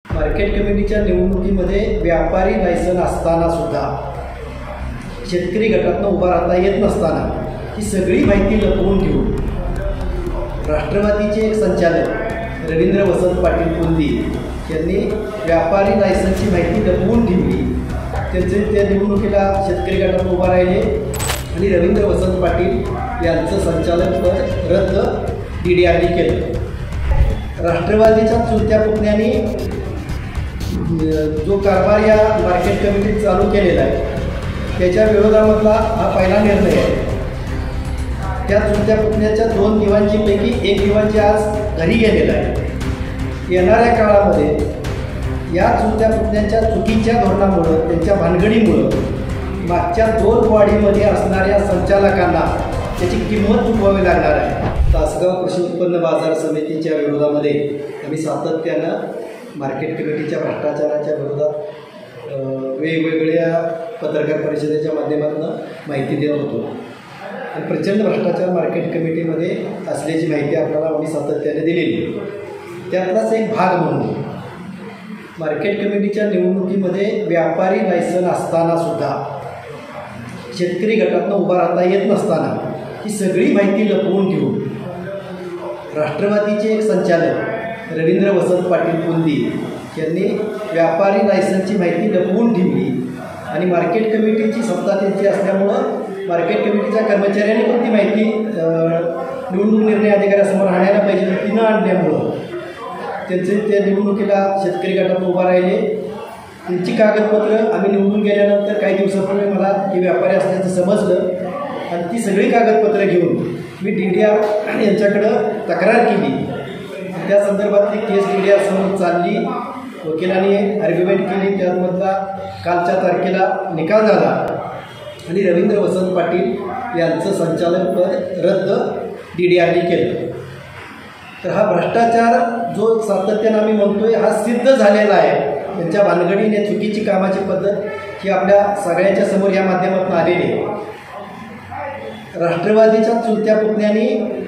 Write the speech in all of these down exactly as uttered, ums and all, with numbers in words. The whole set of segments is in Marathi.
मार्केट कमिटीच्या निवडणुकीमध्ये व्यापारी लायसन असताना सुद्धा शेतकरी गटातनं उभा राहता येत नसताना ही सगळी माहिती लपवून ठेवून राष्ट्रवादीचे एक संचालक रवींद्र वसंत पाटील पुंदी यांनी व्यापारी लायसनची माहिती लपवून ठेवली। त्यांचे त्या निवडणुकीला शेतकरी गटात उभा राहिले आणि रवींद्र वसंत पाटील यांचं संचालकपद रद्द डी डी आरने केलं। राष्ट्रवादीच्या चुलत्या पुतण्याने जो कारभार या मार्केट कमिटीत चालू केलेला आहे त्याच्या विरोधामधला हा पहिला निर्णय आहे। त्या चुलत्या पुतण्याच्या दोन दिवाणची पैकी एक दिवाणची आज घरी गेलेला आहे। येणाऱ्या काळामध्ये या चुलत्या पुतण्यांच्या चुकीच्या धोरणामुळं त्यांच्या भानगडीमुळं मागच्या दोन वाढीमध्ये असणाऱ्या संचालकांना त्याची किंमत चुकवावी लागणार आहे। तासगाव कृषी उत्पन्न बाजार समितीच्या विरोधामध्ये आम्ही सातत्यानं मार्केट कमिटीच्या भ्रष्टाचाराच्या विरोधात वेगवेगळ्या पत्रकार परिषदेच्या माध्यमातून माहिती देत होतो आणि प्रचंड भ्रष्टाचार मार्केट कमिटीमध्ये असल्याची माहिती आपल्याला आम्ही सातत्याने दिलेली। त्यातलाच एक भाग म्हणून मार्केट कमिटीच्या निवडणुकीमध्ये व्यापारी लायसन असताना सुद्धा शेतकरी गटातनं उभा राहता येत नसताना ही सगळी माहिती लपवून ठेवून राष्ट्रवादीचे एक संचालक रवींद्र वसंत पाटील पुंदी यांनी व्यापारी लायसनची माहिती लपवून ठेवली आणि मार्केट कमिटीची सत्ता त्यांची असल्यामुळं मार्केट कमिटीच्या कर्मचाऱ्यांनी पण ती माहिती निवडणूक निर्णय अधिकाऱ्यासमोर आणायला पाहिजे ती न आणल्यामुळं त्यांचे त्या निवडणुकीला शेतकरी गटात उभा राहिले। त्यांची कागदपत्र आम्ही निवडून गेल्यानंतर काही दिवसापूर्वी मला हे व्यापारी असल्याचं समजलं आणि ती सगळी कागदपत्र घेऊन मी डी डी आर यांच्याकडं तक्रार केली। त्या संदर्भातली केस डी डी आर समोर चालली, वकिलांनी आर्ग्युमेंट केली, त्यामधला कालच्या तारखेला निकाल झाला आणि रवींद्र वसंत पाटील यांचं संचालकपद रद्द डी डी आरने केलं। तर हा भ्रष्टाचार जो सातत्यानं आम्ही म्हणतोय हा सिद्ध झालेला आहे। त्यांच्या भानगडीने चुकीची कामाची पद्धत ही आपल्या सगळ्यांच्या समोर या माध्यमातून आलेली आहे। राष्ट्रवादीच्या चुलत्या पुतण्याने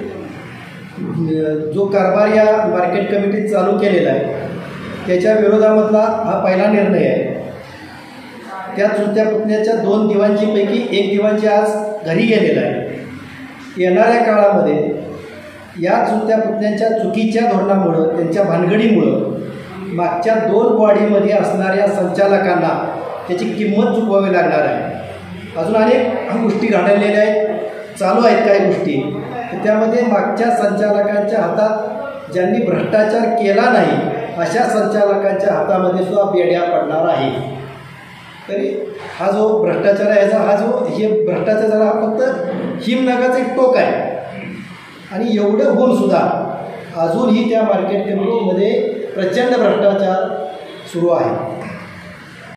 जो कारभार या मार्केट कमिटीत चालू केलेला आहे त्याच्या विरोधामधला हा पहिला निर्णय आहे। त्या चुलत्या पुतण्याच्या दोन दिवाणची पैकी एक दिवाणची आज घरी गेलेला आहे। येणाऱ्या काळामध्ये या चुलत्या पुतण्यांच्या चुकीच्या धोरणामुळं त्यांच्या भानगडीमुळं मागच्या दोन वाढीमध्ये असणाऱ्या संचालकांना त्याची किंमत चुकवावी लागणार आहे। अजून अनेक गोष्टी घडलेल्या आहेत, चालू आहेत काही गोष्टी, त्यामध्ये मागच्या संचालकांच्या हातात ज्यांनी भ्रष्टाचार केला नाही अशा संचालकांच्या हातामध्ये सुद्धा बेड्या पडणार आहे। तरी हा जो भ्रष्टाचार आहे याचा हा जो हे भ्रष्टाचार हा फक्त हिमनगाचं एक टोक आहे आणि एवढं होऊन सुद्धा अजूनही त्या मार्केट कमिटीमध्ये प्रचंड भ्रष्टाचार सुरू आहे।